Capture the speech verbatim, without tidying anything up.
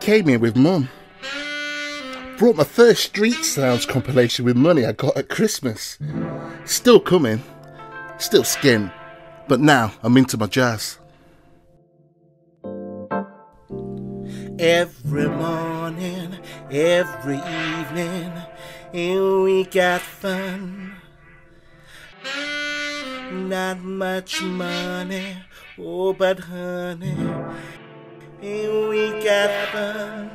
came here with Mum. Brought my first Street Sounds compilation with money I got at Christmas. Still coming, still skin, but now I'm into my jazz. Every morning, every evening, and we got fun. Not much money, oh but honey, and we got fun.